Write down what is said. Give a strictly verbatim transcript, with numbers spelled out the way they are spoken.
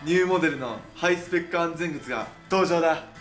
ニューモデルのハイスペック安全靴が登場だ。